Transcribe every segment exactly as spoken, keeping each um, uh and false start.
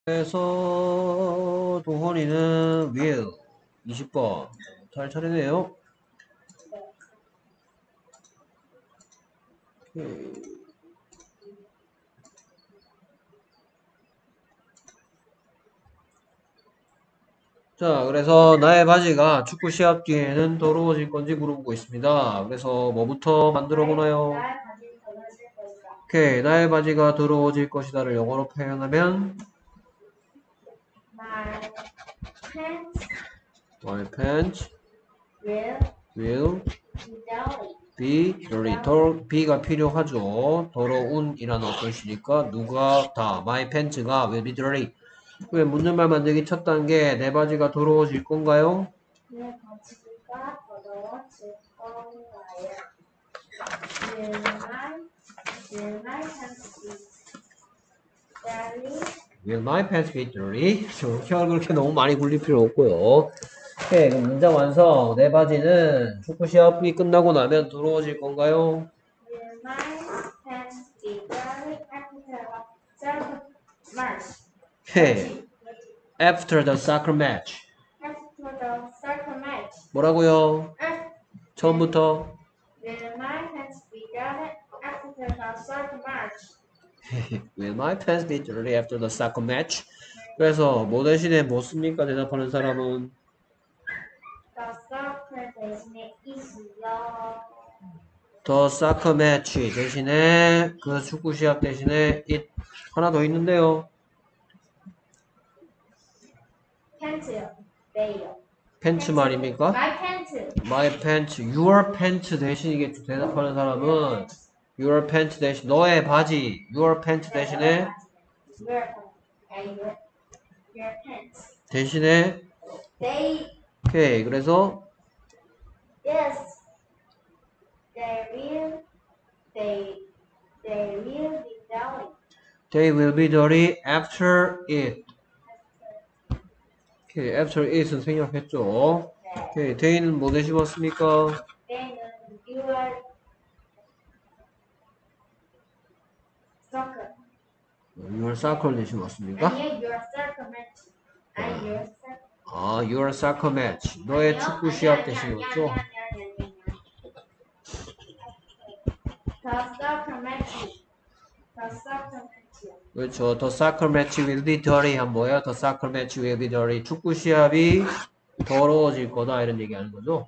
그래서 동원이는 will 이십 번 잘 차리네요. 오케이. 자, 그래서 나의 바지가 축구 시합 뒤에는 더러워질 건지 물어보고 있습니다. 그래서 뭐부터 만들어 보나요? 오케이, 나의 바지가 더러워질 것이다를 영어로 표현하면 My pants will be dirty. 더, be가 필요하죠. 더러운이라는 어떤 시니까 누가 다 my pants가 will be dirty. 왜 묻는 말 만들기 첫 단계 내 바지가 더러워질 건가요? 내 바지가 더러워질 건가요? Will my, will my pants be dirty? Will my pants be dirty? 혀 그렇게 너무 많이 굴릴 필요 없고요. 오케이, 그럼 문장 완성. 내 바지는 축구 시합이 끝나고 나면 더러워질 건가요? Will my pants be dirty after the match? 오케이. After the soccer match. After the soccer match. 뭐라고요? After 처음부터. Will my pants be dirty after the soccer match? Will my pants be dirty after the soccer match? 그래서 뭐 대신에 뭐 씁니까? 대답하는 사람은 The soccer 대신에 is요. the soccer match 대신에 그 축구 시합 대신에 it 하나 더 있는데요. 팬츠요. 네요. 팬츠 말입니까? My pants. My pants, your pants 대신이겠죠. 대답하는 사람은 your pants 대신 너의 바지, your pants 대신에 Your your your pants. 대신에 They 오케이. 그래서 yes. They will they they will be dirty. they will be dirty after it. 오케이. after it은 생략했죠. 오케이. they는 뭐 대신왔습니까? Then your soccer. your soccer 대신왔습니까? 아니요, your soccer match. 아니 your soccer. 아, your soccer match. 너의 축구 시합 대신이었죠? The soccer match. The soccer match. 그렇죠. The soccer match will be dirty 한 뭐예요? The soccer match will be dirty. 축구 시합이 더러워질 거다 이런 얘기하는 거죠.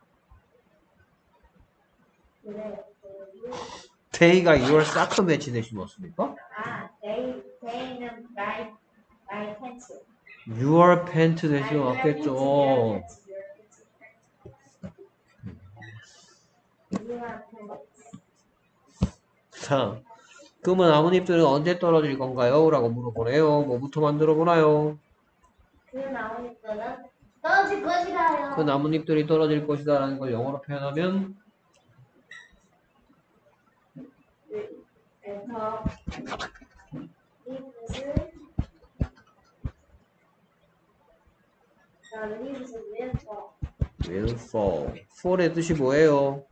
그래. they가 your soccer match 대신 뭐습니까? 아, they they는 my my pants. your pant 대신 왔겠죠. 자, 그러면 나뭇잎들은 언제 떨어질 건가요? 라고 물어보네요. 뭐부터 만들어 보나요? 그 나뭇잎들은 떨어질 것이라요. 그 나뭇잎들이 떨어질 것이다 라는 걸 영어로 표현하면 더 leaves the leaves will fall. will fall. fall의 뜻이 뭐예요?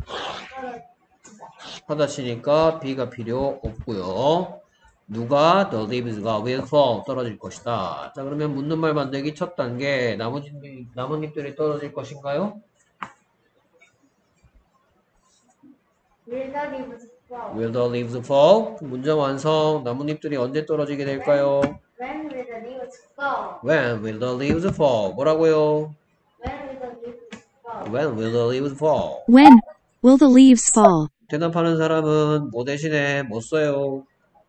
하다 치니까 be가 필요 없고요. 누가 the leaves가 will fall 떨어질 것이다. 자, 그러면 묻는 말 만들기 첫 단계 나뭇잎들이, 나뭇잎들이 떨어질 것인가요? Will the leaves fall? Will the leaves fall? 문장 완성. 나뭇잎들이 언제 떨어지게 될까요? When will the leaves fall? When will the leaves fall? 뭐라고요? When will the leaves fall? When will the leaves fall? When will the leaves fall? 대답하는 사람은 뭐 대신에 뭐 써요?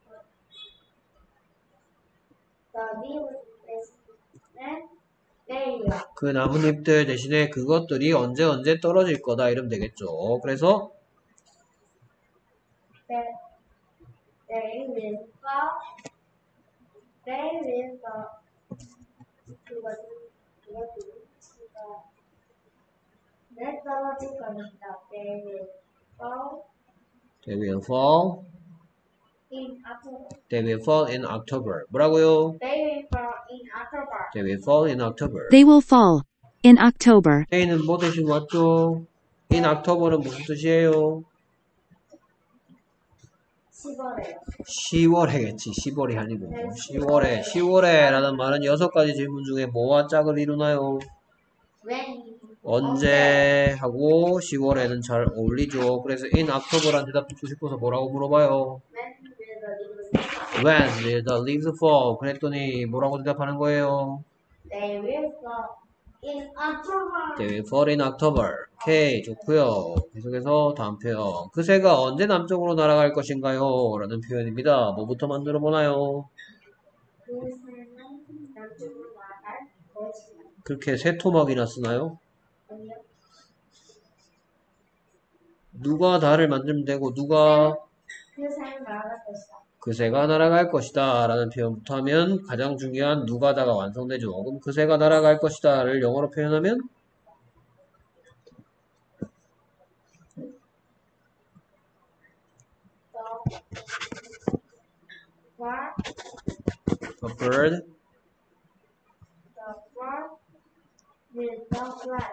The leaves 대신에 they요. 그 나뭇잎들 대신에 그것들이 언제 언제 떨어질 거다 이러면 되겠죠. 그래서 They they will fall. They will fall. 그거 그거 그거 내 떨어질 겁니다. They will fall they will fall, in October. they will fall in October. 뭐라고요? They will fall in October. They will fall in October. They will fall in October. they는 뭐 대신 왔죠? in October는 무슨 뜻이에요? 시월에요. 시월에겠지. 시월이 아니고. 시월에. 시월에 라는 말은 여섯 가지 질문 중에 뭐와 짝을 이루나요? When? 언제 하고 시월에는 잘 어울리죠. 그래서 in October란 대답 듣고 싶어서 뭐라고 물어봐요? When will the leaves fall? When will the leaves fall? 그랬더니 뭐라고 대답하는 거예요? They will fall in October. They will fall in October. 오케이, 좋고요. 계속해서 다음 표현. 그새가 언제 남쪽으로 날아갈 것인가요? 라는 표현입니다. 뭐부터 만들어 보나요? 그 새는 남쪽으로 나갈 것이다. 그렇게 세 토막이나 쓰나요? 아니요. 누가 달을 만들면 되고 누가 그 새는 나갈 것이다. 그새가 날아갈 것이다 라는 표현부터 하면 가장 중요한 누가 다가 완성되죠. 그럼 그새가 날아갈 것이다 를 영어로 표현하면 The bird, a bird, the bird will not fly.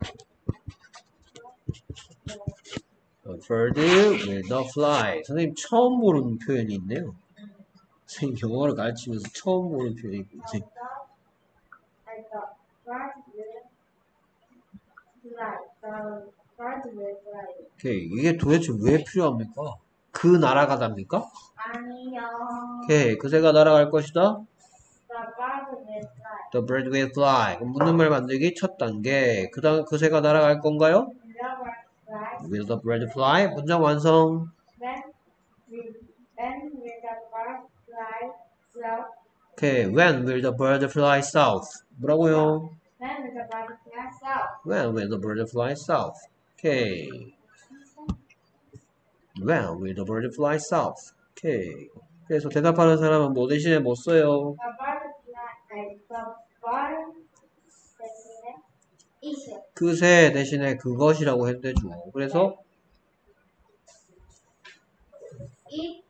a bird will not fly. 선생님 처음 보는 표현이 있네요. 선생님 영어를 가르치면서 처음 보는 표현이 있네요. The dog, and the bird will fly. The bird will fly. 오케이, 이게 도대체 왜 필요합니까? 그 날아가답니까? 아니요. 오케이, 그새가 날아갈 것이다. The bird will fly. The bird will fly. 그럼 묻는 말 만들기 첫 단계. 그 다음 그새가 날아갈 건가요? The bird fly. Will the bird fly? 문장 완성. When will, when will the bird fly south? 오케이, when will the bird fly south? 뭐라고요? When will the bird fly south? When will the bird fly south? 오케이. When will the bird fly south? 오케이. 그래서 대답하는 사람은 뭐 대신에 뭐 써요? The bird fly, 아니, the bird 대신에 is요. 그새 대신에 그것이라고 해도 되죠. 그래서 It,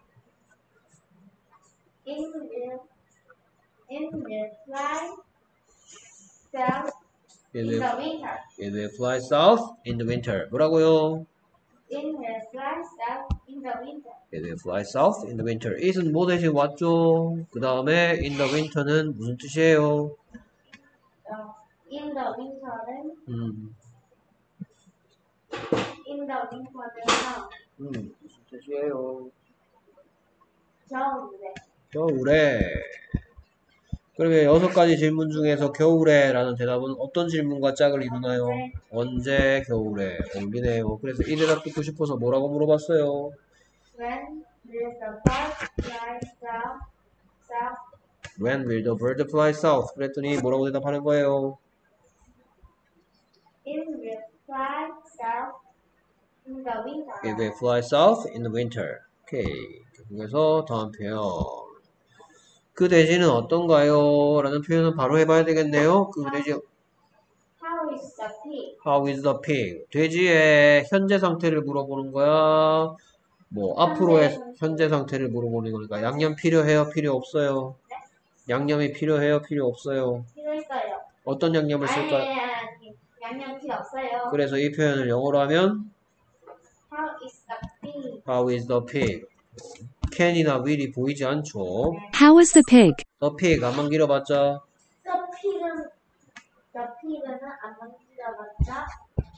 it will, it will fly south it in will, the winter. it will fly south in the winter. 뭐라고요? It will fly south in the winter. It will fly south in the winter. it은 뭐 대신 왔죠? 그 다음에 in the winter는 무슨 뜻이에요? 어, in the winter는 음, in the winter는 음, 무슨 뜻이에요? 겨울에. 겨울에. 그러면 여섯 가지 질문 중에서 겨울에 라는 대답은 어떤 질문과 짝을 이루나요? 언제 겨울에 어울리네요. 그래서 이 대답 듣고 싶어서 뭐라고 물어봤어요? When will the bird fly south? South. When will the bird fly south? 그랬더니 뭐라고 대답하는 거예요? It will fly south in the winter. It will fly south in the winter. 오케이. 계속해서 다음 표현. 그 돼지는 어떤가요? 라는 표현은 바로 해봐야 되겠네요. 그 돼지, How is the pig? How is the pig? 돼지의 현재 상태를 물어보는 거야? 뭐, 앞으로의 현재 상태를 물어보는 거니까. 양념 필요해요? 필요 없어요? 양념이 필요해요? 필요 없어요? 필요했어요. 어떤 양념을 아니, 쓸까요? 아니, 아니, 양념 필요 없어요. 그래서 이 표현을 영어로 하면 How is the pig? How is the pig? can이나 will이 보이지 않죠? How is the pig? The pig 안만 길어봤자 The pig은, the pig은 안 만들어봤자,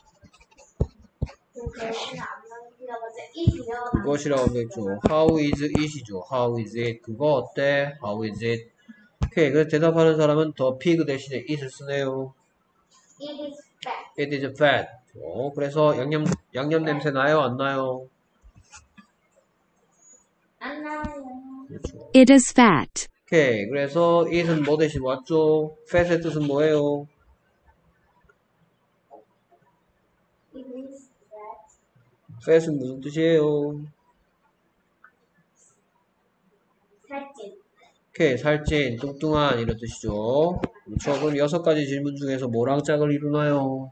그 돼지는 안 만들어봤자, 이지요. 그것이라고 하겠죠. How is it이죠. How is it? 그거 어때? How is it? 오케이. 그래서 대답하는 사람은 the pig 대신에 it을 쓰네요. It is fat. It is fat. 어, 그래서 양념 양념 냄새 나요? 안 나요? 안 나요. 그렇죠. It is fat. 오케이. 그래서 it은 뭐 대신 왔죠? fat의 뜻은 뭐예요? It is fat. fat은 무슨 뜻이에요? 살찐. 오케이. 살찐, 뚱뚱한 이런 뜻이죠. 그렇죠. 그럼 여섯 가지 질문 중에서 뭐랑 짝을 이루나요?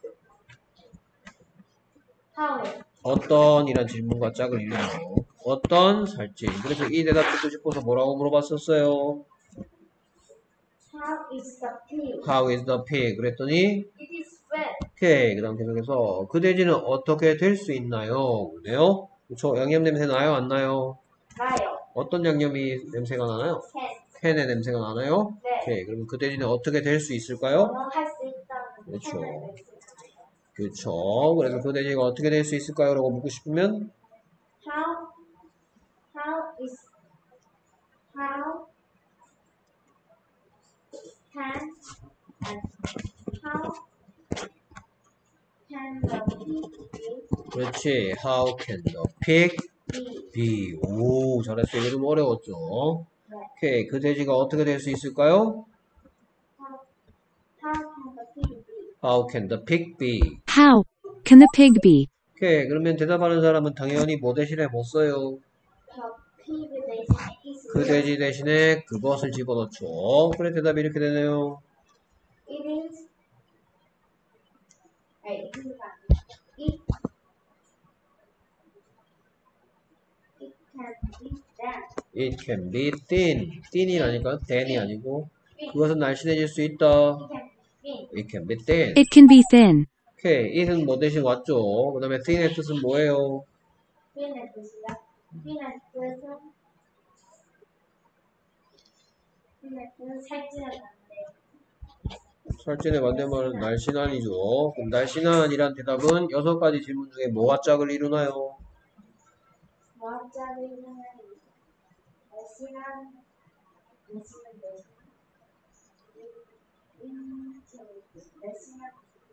How? 어떤 이란 질문과 짝을 이루나요? 어떤 살찐. 그래서 이 대답 듣고 싶어서 뭐라고 물어봤었어요? How is the pig? How is the pig? 그랬더니 It is fat. 오케이. 그 다음 계속해서 그 돼지는 어떻게 될 수 있나요? 그래요? 그쵸? 양념 냄새 나요? 안 나요? 나요. 어떤 양념이 냄새가 나나요? 캔. 캔의 냄새가 나나요? 네. 오케이. 그러면 그 돼지는 어떻게 될 수 있을까요? 할 수 있다는 그렇죠. 캔을 낼 수 있잖아요. 그쵸. 그래서 그 돼지가 어떻게 될 수 있을까요? 라고 묻고 싶으면 How how is how can and how can the pig 그렇지. How can the pig be? be? 오, 잘했어요. 이거 좀 어려웠죠? 네. 오케이. 그 돼지가 어떻게 될 수 있을까요? How how can the pig be? How can the pig be? How can the pig be? 오케이. 그러면 대답하는 사람은 당연히 뭐 대신에 뭐 써요? The pig 대신에 is 그 돼지 대신에 그것을 집어넣죠. 그래 대답이 이렇게 되네요. it is 아니 it is it it can be It can be that thin. thin이라니까 thin이 아니고 그것은 날씬해질 수 있다. it can It can be thin. be thin. It can be thin. 오케이. it은 뭐 대신 왔죠. 그 다음에 thin의 뜻은 뭐예요? thin의 뜻이야. thin의 뜻은 thin의 뜻은 살찌는 건데 살찐의 반대말은 날씬한이죠. 그럼 날씬한이란 대답은 여섯 가지 질문 중에 뭐가 짝을 이루나요? 모합자리는 날씬한 날씬한 날씬한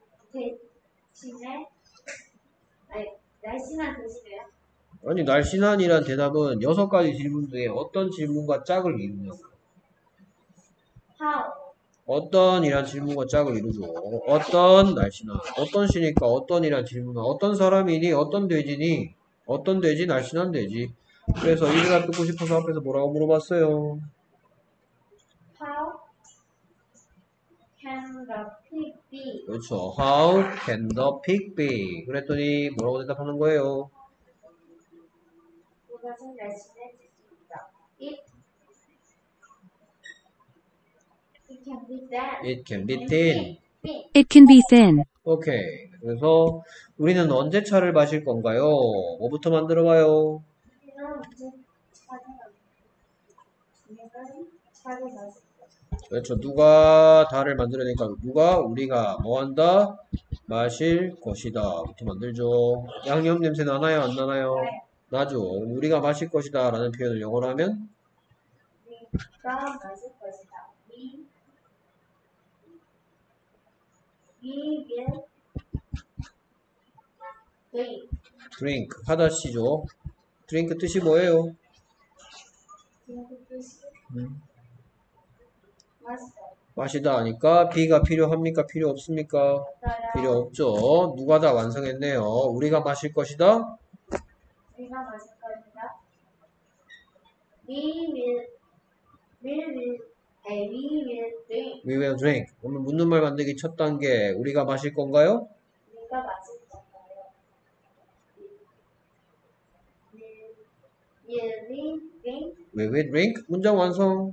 대신에 아니 날씬한 대신에요. 아니 날씬한이란 대답은 여섯 가지 질문 중에 어떤 질문과 짝을 이루냐고. How 어떤 이란 질문과 짝을 이루죠. 어떤 날씬한. 어떤 시니까 어떤 이란 질문은 어떤 사람이니 어떤 돼지니 어떤 돼지 날씬한 돼지. 그래서 이 대답 듣고 싶어서 앞에서 뭐라고 물어봤어요. how can the pig be? 그렇죠. How can the pig be? 그랬더니 뭐라고 대답하는 거예요. 그것은 날씬해질 수 있다. It it can be that. It can be thin. thin. It can be thin. 오케이. 그래서 우리는 언제 차를 마실 건가요? 뭐부터 만들어봐요. 이런 이제 차를 지금까지 차를 마실 그렇죠. 누가 다를 만들어내니까 누가 우리가 뭐 한다? 마실 것이다. 부터 만들죠. 양념 냄새 나나요? 안 나나요? 나죠. 우리가 마실 것이다 라는 표현을 영어로 하면 우리가 마실 것이다. We we will drink. drink 하다시죠. drink 뜻이 뭐예요? 지금 그 뜻이 음, 마시다. 마시다 하니까 be가 필요합니까? 필요 없습니까? 필요 없죠. 누가 다 완성했네요. 우리가 마실 것이다. 우리가 마실 것이다. We will we will 아니, we will drink. We will drink. 오늘 묻는 말 만들기 첫 단계. 우리가 마실 건가요? 우리가 마실 건가요? Will will we drink We will drink. 문장 완성.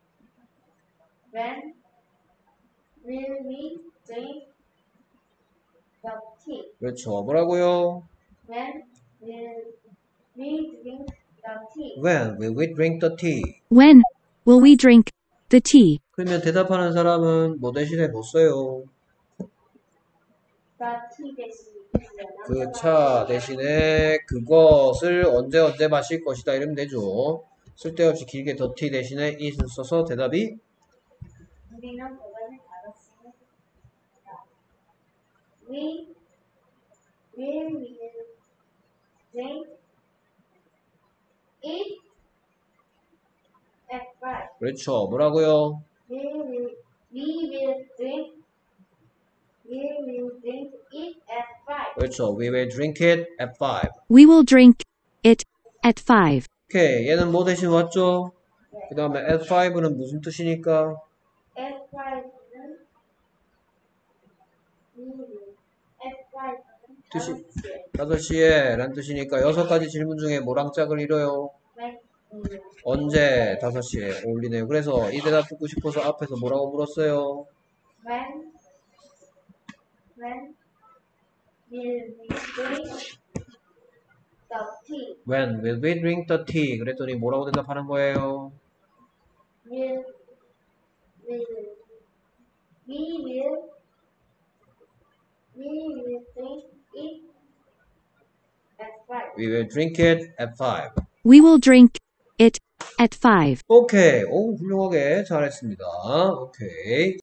when will we drink the tea? 그렇죠. 뭐라고요? When will we drink the tea? When will we drink the tea? When will we drink the tea? 그러면 대답하는 사람은 뭐 대신에 뭐 써요? The tea 대신 그 차 대신에 그것을 언제 언제 마실 것이다 이러면 되죠. 쓸데없이 길게 the tea 대신에 it을 써서 대답이 우리는 그것을 받았습니다. We we will drink it at five. 그렇죠. 뭐라고요? We will we will drink we will drink it at five. 그렇죠. We will drink it at five. We will drink it at five. 오케이. 얘는 뭐 대신 왔죠? 그 다음에 at five는 무슨 뜻이니까? At five는 we will at five는 뜻이- 다섯 시에 다섯 시에 란 뜻이니까 여섯 가지 질문 중에 뭐랑 짝을 이뤄요? when will 언제 다섯 시에 어울리네요. 그래서 이 대답 듣고 싶어서 앞에서 뭐라고 물었어요? when when will we drink the tea. When will we drink the tea? 그랬더니 뭐라고 대답하는 거예요? Will, will, we will, we will drink it at five. We will drink it at five. We will drink it at five. 오케이. 오, 훌륭하게 잘했습니다. 오케이.